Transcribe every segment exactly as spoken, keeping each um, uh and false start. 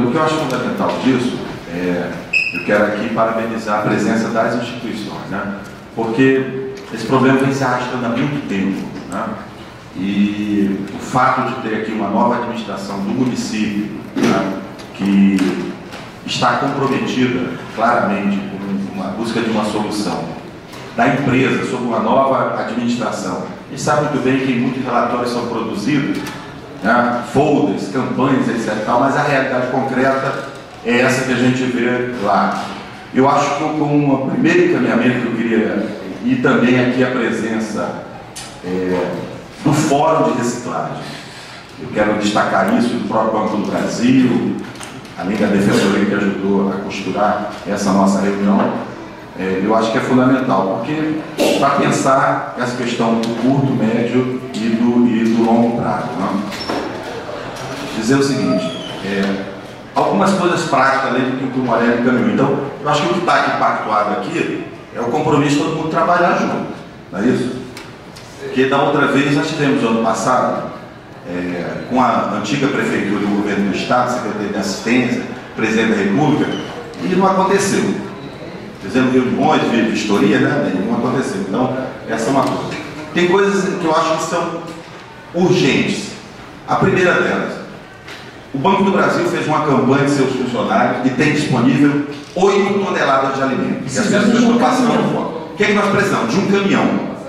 o que eu acho fundamental disso, é, eu quero aqui parabenizar a presença das instituições, né? Porque esse problema vem se arrastando há muito tempo, né? E o fato de ter aqui uma nova administração do município, né, que está comprometida claramente com uma busca de uma solução da empresa sobre uma nova administração. A gente sabe muito bem que muitos relatórios são produzidos, né, folders, campanhas, etcétera, mas a realidade concreta é essa que a gente vê lá. Eu acho que com o primeiro encaminhamento que eu queria, e também aqui a presença é, do Fórum de Reciclagem, eu quero destacar isso do próprio Banco do Brasil, além da Defensoria que ajudou a costurar essa nossa reunião, é, eu acho que é fundamental, porque para pensar essa questão do curto, médio e do, e do longo prazo. Né? Dizer o seguinte, é, algumas coisas práticas, além do que o Morelli encaminhou. Então, eu acho que o que está aqui pactuado aqui é o compromisso de todo mundo trabalhar junto, não é isso? Porque da outra vez nós tivemos, ano passado, é, com a antiga prefeitura do governo do Estado, Secretaria de Assistência, Presidente da República, e não aconteceu. Fizemos reuniões, vistoria, né? E não aconteceu. Então, essa é uma coisa. Tem coisas que eu acho que são urgentes. A primeira delas, o Banco do Brasil fez uma campanha de seus funcionários e tem disponível oito toneladas de alimentos. E as pessoas estão passando fome. O que é que nós precisamos? De um caminhão.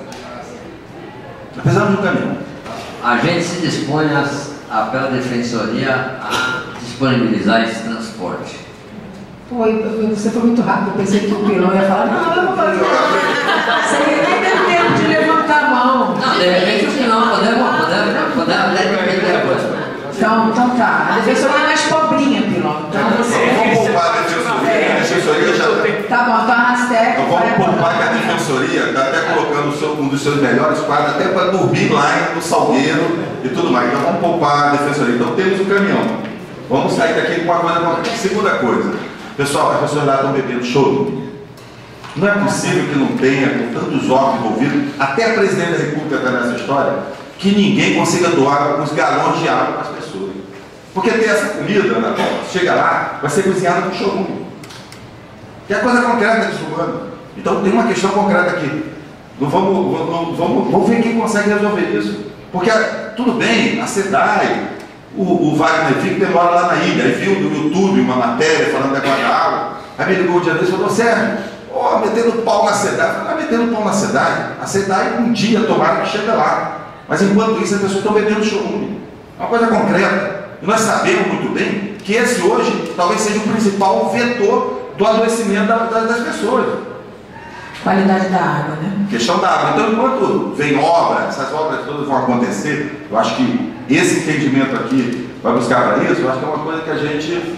Nós precisamos de um caminhão. A gente se dispõe, a, pela Defensoria, a disponibilizar esse transporte. Oi, você foi muito rápido, eu pensei que o Pilão ia falar, não, eu não vou fazer. Você nem deu tempo de levantar a mão. Não, de repente o Pilão, podemos, podemos, podemos, podemos. Então, então tá, a Defensoria é mais pobrinha, Pilão. Então você... Vamos poupar a Defensoria, a Defensoria já... Tá bom, então a Rastec... Então vamos poupar que a Defensoria está até colocando o seu, um dos seus melhores quadros, até para dormir lá no Salgueiro e tudo mais. Então vamos poupar a Defensoria. Então temos um caminhão. Vamos sair daqui com uma coisa concreta. Segunda coisa, pessoal, as pessoas lá estão bebendo chorume. Não é possível que não tenha, com tantos órgãos envolvidos, até a Presidente da República está nessa história, que ninguém consiga doar alguns galões de água para as pessoas. Porque ter essa comida, né, chega lá, vai ser cozinhada com chorume. Que é a coisa concreta de humano. Então tem uma questão concreta aqui. Não vamos, não, vamos, vamos ver quem consegue resolver isso. Porque tudo bem, a SEDAI, o, o Wagner Fico demora lá na ilha, aí viu no YouTube uma matéria falando da guarda água, aí me ligou o dia desse e falou, Sérgio, ó, metendo pau na SEDAI. Não é metendo pau na SEDAI. A SEDAI um dia tomara que chega lá. Mas enquanto isso as pessoas estão bebendo chorume. É uma coisa concreta. E nós sabemos muito bem que esse hoje talvez seja o principal vetor do adoecimento da, da, das pessoas. Qualidade da água, né? Questão da água. Então, enquanto vem obra, essas obras todas vão acontecer, eu acho que esse entendimento aqui vai buscar para isso, eu acho que é uma coisa que a gente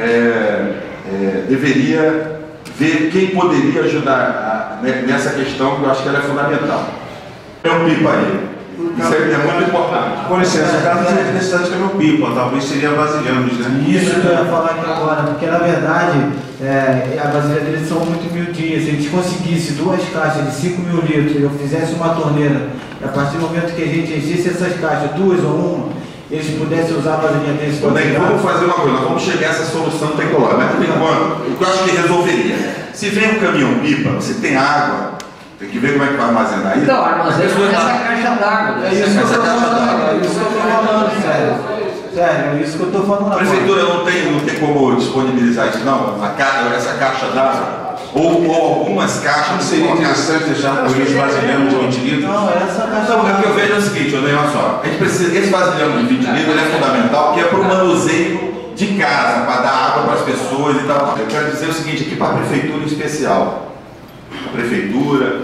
é, é, deveria ver quem poderia ajudar a, nessa questão, que eu acho que ela é fundamental. É um pipa aí. Isso é, é muito importante. Com licença, o caso da necessidade de caminhão pipa, talvez seria vasilhames, né? Isso que eu ia falar aqui agora, porque na verdade é, a vasilha deles são muito miudinhas. Se a gente conseguisse duas caixas de cinco mil litros e eu fizesse uma torneira, e a partir do momento que a gente enchesse essas caixas, duas ou uma, eles pudessem usar a vasilha deles. Bem, vamos fazer uma coisa, vamos chegar a essa solução tecnológica. Mas por enquanto, o que eu acho que resolveria? Se vem um caminhão pipa, você tem água. Tem que ver como é que vai armazenar isso. Então, armazena essa caixa d'água. É isso que eu estou falando, é isso que eu estou falando, sério. Sério, é isso que eu estou falando. A prefeitura não tem, não tem como disponibilizar isso, não? A ca... Essa caixa d'água? Ou, ou algumas caixas. Não seria interessante deixar por isso vasilhame de vinte litros? Não, essa caixa Não, o que eu vejo é o seguinte, olha só. A gente precisa, esse vasilhame de vinte litros ele é fundamental, porque é para o manuseio de casa, para dar água para as pessoas e tal. Eu quero dizer o seguinte aqui para a prefeitura em especial. A prefeitura,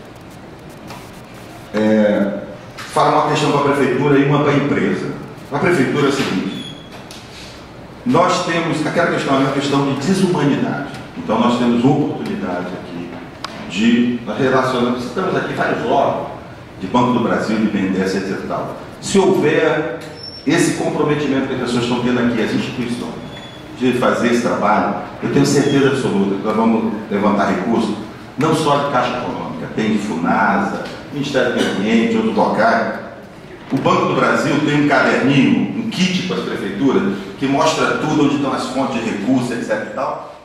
é, fala uma questão para a prefeitura e uma para a empresa. A prefeitura é o seguinte, nós temos, aquela questão é uma questão de desumanidade, então nós temos oportunidade aqui de, nós relacionamos, estamos aqui vários órgãos, de Banco do Brasil, de B N D E S, etcétera tal. Se houver esse comprometimento que as pessoas estão tendo aqui, as instituições, de fazer esse trabalho, eu tenho certeza absoluta que nós vamos levantar recursos, não só de Caixa Econômica, tem de FUNASA, Ministério do Meio Ambiente, outros locais. O Banco do Brasil tem um caderninho, um um kit para as prefeituras que mostra tudo, onde estão as fontes de recursos, etc e tal.